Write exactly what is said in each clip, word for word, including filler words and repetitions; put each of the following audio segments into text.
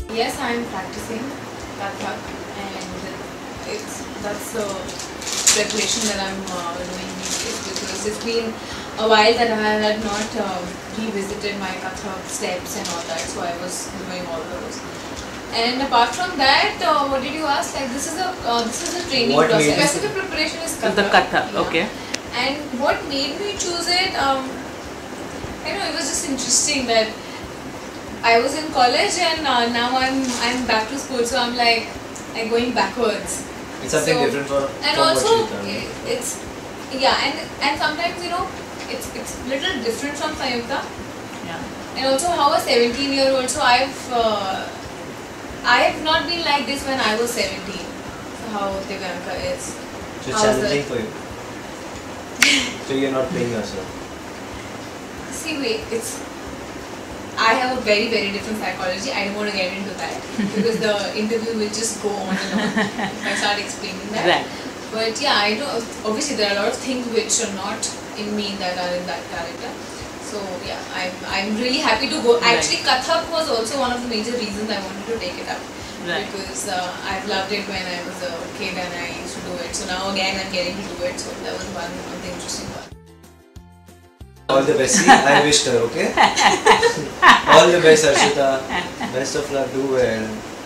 Yes, I am practicing Kathak, and it's that's the preparation that I'm uh, doing these days, because it's been a while that I had not uh, revisited my Kathak steps and all that, so I was doing all those. And apart from that, uh, what did you ask? Like this is a uh, this is a training what process. Specific preparation is Kathak. The Kathak, yeah. okay. And what made me choose it? Um, I know it was just interesting that I was in college and uh, now I'm I'm back to school, so I'm like I'm going backwards. It's something so, different for and from also what it, it's yeah, and and sometimes you know it's it's little different from Sanyukta. Yeah. And also how a seventeen year old, so I've uh, I have not been like this when I was seventeen. So how Divyanka is. So it's challenging for you. So you're not playing yourself. See, wait, it's. I have a very very different psychology. I don't want to get into that because the interview will just go on and on if I start explaining that. Right. But yeah, I know. Obviously, there are a lot of things which are not in me that are in that character. So yeah, I'm I'm really happy to go. Right. Actually, Kathak was also one of the major reasons I wanted to take it up. Right. Because uh, I've loved it when I was a kid and I used to do it. So now again I'm getting to do it. So that was one of the interesting one. All the best. See, I wished her, okay? All the best, Harshita. Best of luck. Do well.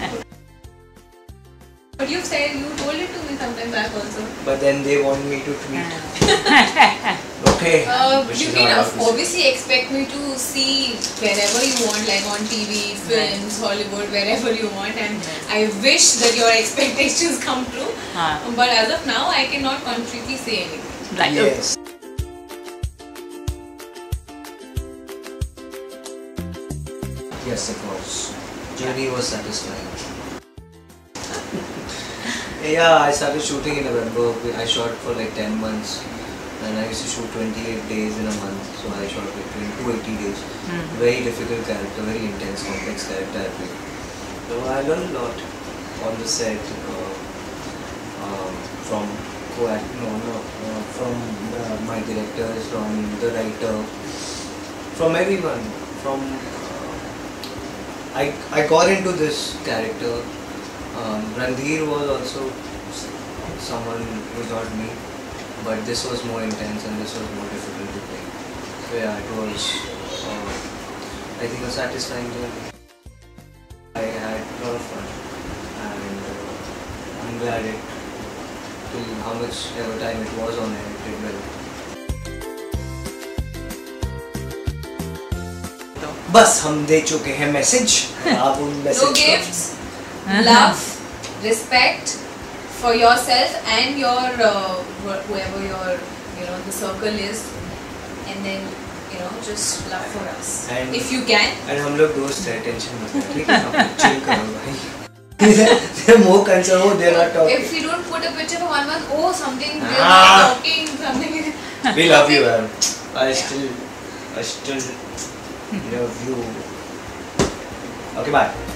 But you've said, you told it to me sometime back also. But then they want me to tweet. Okay. Uh, Which you is can not obvious. obviously expect me to see wherever you want, like on T V, films, Hollywood, wherever you want, and I wish that your expectations come true. Huh. But as of now, I cannot concretely say anything. Right. Yes. Yes, of course. Journey was satisfying. Yeah, I started shooting in November. I shot for like ten months. And I used to shoot twenty-eight days in a month, so I shot like two hundred eighty days. Mm. Very difficult character, very intense, complex character I played. So I learned a lot on the set, uh, um, from no, no, uh, from uh, my directors, from the writer, from everyone. From uh, I I got into this character. Um, Randhir was also someone who taught me. But this was more intense and this was more difficult to play. So yeah, it was, uh, I think, a satisfying journey. I had a lot of fun and uh, I'm glad it, till how much ever time it was on air, it did well. बस हम दे चुके हैं message. आप उन message. No gifts, love, respect for yourself and your uh, whoever your you know the circle is, and then you know just love for us and if you can. And हम लोग दोस्त हैं, tension मत लो, ठीक है? आप chill करो भाई. They're more concerned. Oh, they're not talking. If you don't put a picture for one month, oh something they're Ah. not talking something. We love you, man. I still, I still love you. Okay, bye.